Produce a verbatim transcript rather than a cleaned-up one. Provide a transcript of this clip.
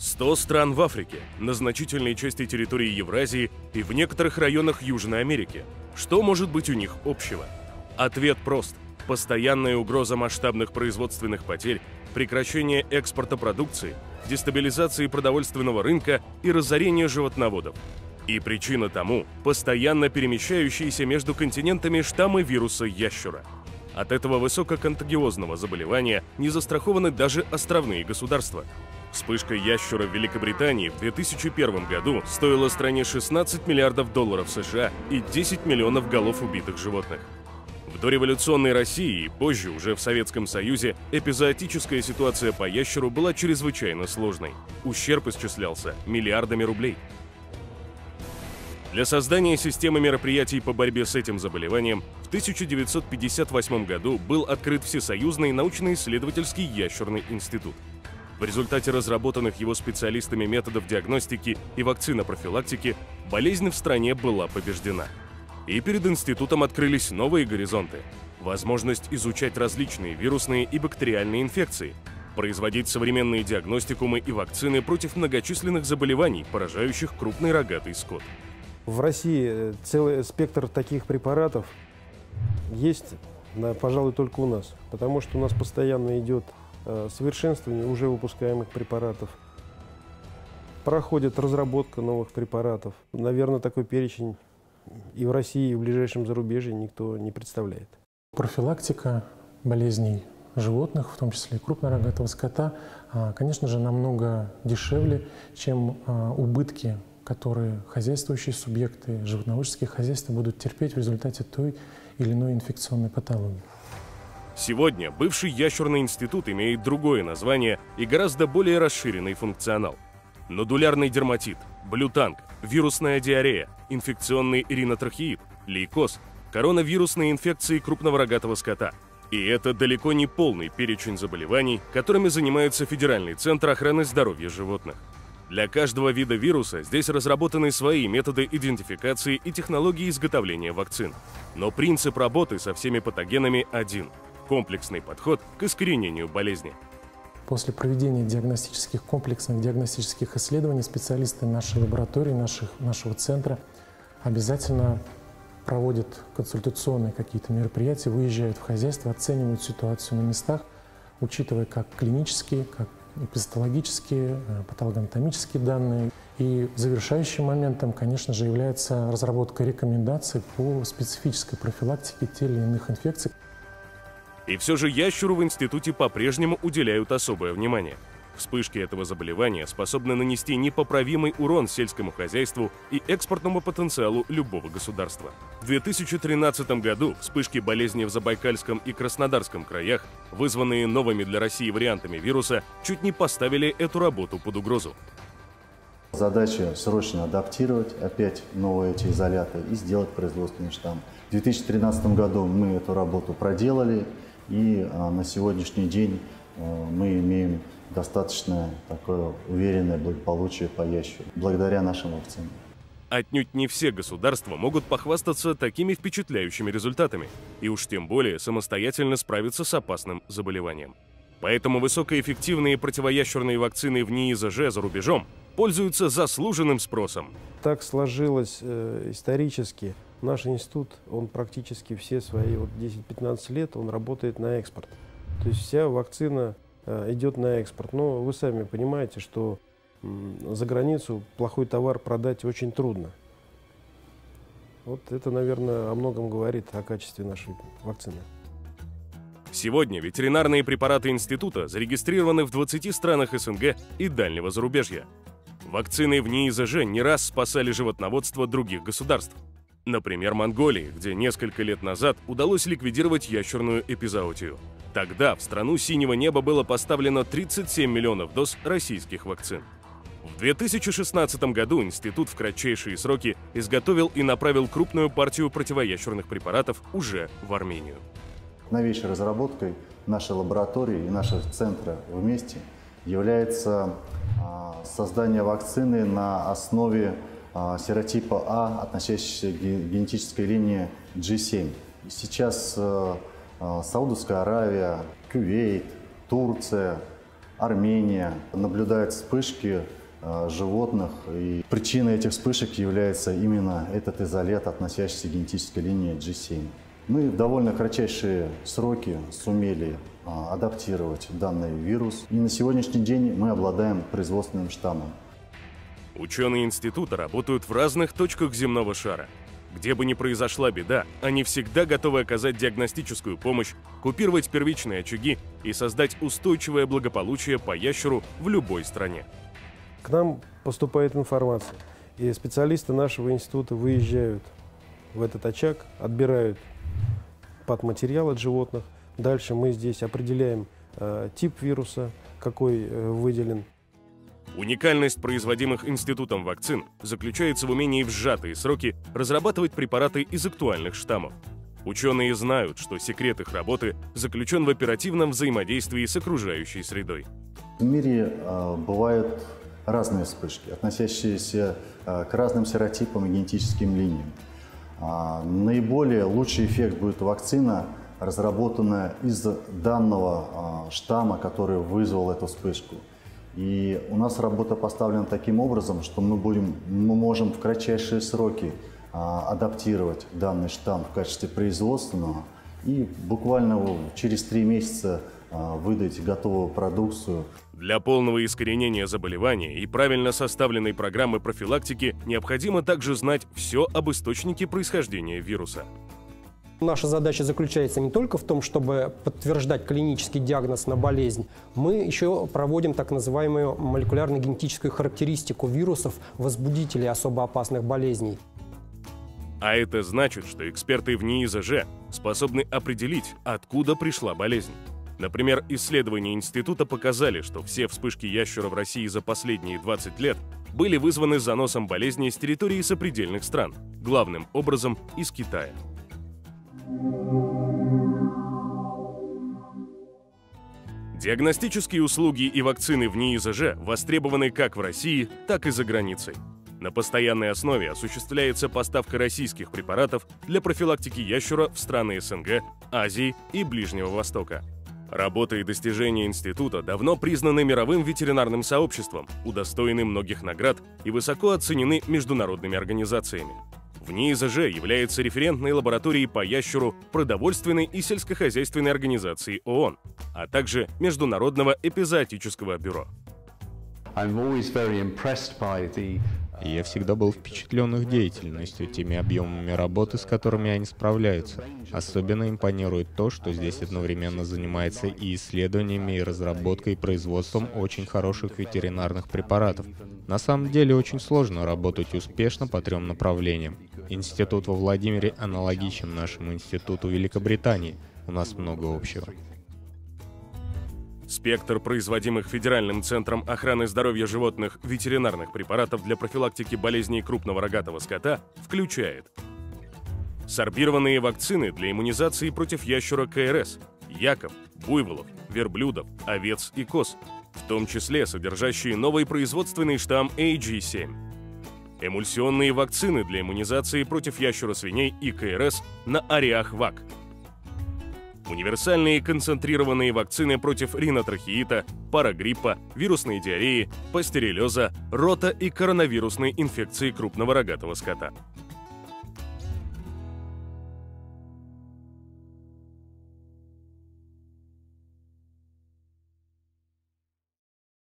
сто стран в Африке, на значительной части территории Евразии и в некоторых районах Южной Америки. Что может быть у них общего? Ответ прост. Постоянная угроза масштабных производственных потерь, прекращение экспорта продукции, дестабилизации продовольственного рынка и разорение животноводов. И причина тому – постоянно перемещающиеся между континентами штаммы вируса ящура. От этого высококонтагиозного заболевания не застрахованы даже островные государства. Вспышка ящура в Великобритании в две тысячи первом году стоила стране шестнадцать миллиардов долларов США и десять миллионов голов убитых животных. В дореволюционной России и позже, уже в Советском Союзе, эпизоотическая ситуация по ящуру была чрезвычайно сложной. Ущерб исчислялся миллиардами рублей. Для создания системы мероприятий по борьбе с этим заболеванием в тысяча девятьсот пятьдесят восьмом году был открыт Всесоюзный научно-исследовательский ящерный институт. В результате разработанных его специалистами методов диагностики и вакцинопрофилактики болезнь в стране была побеждена. И перед институтом открылись новые горизонты. Возможность изучать различные вирусные и бактериальные инфекции, производить современные диагностикумы и вакцины против многочисленных заболеваний, поражающих крупный рогатый скот. В России целый спектр таких препаратов есть, да, пожалуй, только у нас, потому что у нас постоянно идет э, совершенствование уже выпускаемых препаратов. Проходит разработка новых препаратов. Наверное, такой перечень и в России, и в ближайшем зарубежье никто не представляет. Профилактика болезней животных, в том числе и крупнорогатого скота, конечно же, намного дешевле, чем убытки, которые хозяйствующие субъекты, животноводческие хозяйства будут терпеть в результате той или иной инфекционной патологии. Сегодня бывший ящерный институт имеет другое название и гораздо более расширенный функционал. Нодулярный дерматит, блютанг, вирусная диарея, инфекционный ринотрахеид, лейкоз, коронавирусные инфекции крупного рогатого скота. И это далеко не полный перечень заболеваний, которыми занимается Федеральный центр охраны здоровья животных. Для каждого вида вируса здесь разработаны свои методы идентификации и технологии изготовления вакцин. Но принцип работы со всеми патогенами один – комплексный подход к искоренению болезни. После проведения диагностических, комплексных диагностических исследований специалисты нашей лаборатории, наших, нашего центра обязательно проводят консультационные какие-то мероприятия, выезжают в хозяйство, оценивают ситуацию на местах, учитывая как клинические, как эпистологические, патологоанатомические данные. И завершающим моментом, конечно же, является разработка рекомендаций по специфической профилактике тех или иных инфекций. И все же ящуру в институте по-прежнему уделяют особое внимание. Вспышки этого заболевания способны нанести непоправимый урон сельскому хозяйству и экспортному потенциалу любого государства. В две тысячи тринадцатом году вспышки болезни в Забайкальском и Краснодарском краях, вызванные новыми для России вариантами вируса, чуть не поставили эту работу под угрозу. Задача срочно адаптировать опять новые эти изоляты и сделать производственный штамм. В две тысячи тринадцатом году мы эту работу проделали, и а, на сегодняшний день а, мы имеем достаточно такое уверенное благополучие по ящеру, благодаря нашим вакцинам. Отнюдь не все государства могут похвастаться такими впечатляющими результатами, и уж тем более самостоятельно справиться с опасным заболеванием. Поэтому высокоэффективные противоящерные вакцины в НИИЗЖ за рубежом пользуются заслуженным спросом. Так сложилось э, исторически. Наш институт, он практически все свои вот десять-пятнадцать лет, он работает на экспорт. То есть вся вакцина э, идет на экспорт. Но вы сами понимаете, что э, за границу плохой товар продать очень трудно. Вот это, наверное, о многом говорит о качестве нашей вакцины. Сегодня ветеринарные препараты института зарегистрированы в двадцати странах СНГ и дальнего зарубежья. Вакцины в НИИЗЖ не раз спасали животноводство других государств. Например, Монголии, где несколько лет назад удалось ликвидировать ящерную эпизоотию. Тогда в страну синего неба было поставлено тридцать семь миллионов доз российских вакцин. В две тысячи шестнадцатом году институт в кратчайшие сроки изготовил и направил крупную партию противоящерных препаратов уже в Армению. Новейшей разработкой нашей лаборатории и нашего центра вместе является создание вакцины на основе серотипа А, относящейся к генетической линии джи семь. Сейчас Саудовская Аравия, Кувейт, Турция, Армения. Наблюдают вспышки э, животных, и причиной этих вспышек является именно этот изолят, относящийся к генетической линии джи семь. Мы в довольно кратчайшие сроки сумели э, адаптировать данный вирус, и на сегодняшний день мы обладаем производственным штаммом. Ученые института работают в разных точках земного шара. Где бы ни произошла беда, они всегда готовы оказать диагностическую помощь, купировать первичные очаги и создать устойчивое благополучие по ящеру в любой стране. К нам поступает информация, и специалисты нашего института выезжают в этот очаг, отбирают патоматериал от животных. Дальше мы здесь определяем э, тип вируса, какой э, выделен. Уникальность производимых институтом вакцин заключается в умении в сжатые сроки разрабатывать препараты из актуальных штаммов. Ученые знают, что секрет их работы заключен в оперативном взаимодействии с окружающей средой. В мире э, бывают разные вспышки, относящиеся э, к разным серотипам и генетическим линиям. А, наиболее лучший эффект будет вакцина, разработанная из данного э, штамма, который вызвал эту вспышку. И у нас работа поставлена таким образом, что мы, будем, мы можем в кратчайшие сроки а, адаптировать данный штамм в качестве производственного и буквально через три месяца а, выдать готовую продукцию. Для полного искоренения заболевания и правильно составленной программы профилактики необходимо также знать все об источнике происхождения вируса. Наша задача заключается не только в том, чтобы подтверждать клинический диагноз на болезнь, мы еще проводим так называемую молекулярно-генетическую характеристику вирусов, возбудителей особо опасных болезней. А это значит, что эксперты в НИИЗЖ способны определить, откуда пришла болезнь. Например, исследования института показали, что все вспышки ящера в России за последние двадцать лет были вызваны заносом болезни с территории сопредельных стран, главным образом из Китая. Диагностические услуги и вакцины в НИИЗЖ востребованы как в России, так и за границей. На постоянной основе осуществляется поставка российских препаратов для профилактики ящера в страны СНГ, Азии и Ближнего Востока. Работа и достижения института давно признаны мировым ветеринарным сообществом, удостоены многих наград и высоко оценены международными организациями. В НИИЗЖ является референтной лабораторией по ящеру Продовольственной и сельскохозяйственной организации ООН, а также Международного эпизоотического бюро. Я всегда был впечатлен их деятельностью, теми объемами работы, с которыми они справляются. Особенно импонирует то, что здесь одновременно занимается и исследованиями, и разработкой, и производством очень хороших ветеринарных препаратов. На самом деле очень сложно работать успешно по трем направлениям. Институт во Владимире аналогичен нашему институту в Великобритании. У нас много общего. Спектр производимых Федеральным центром охраны здоровья животных ветеринарных препаратов для профилактики болезней крупного рогатого скота включает сорбированные вакцины для иммунизации против ящера ка эр эс, яков, буйволов, верблюдов, овец и коз, в том числе содержащие новый производственный штамм эй джи семь. Эмульсионные вакцины для иммунизации против ящера свиней и ка эр эс на Ариах-Вак. Универсальные концентрированные вакцины против ринотрахеита, парагриппа, вирусной диареи, пастереллеза, рота и коронавирусной инфекции крупного рогатого скота.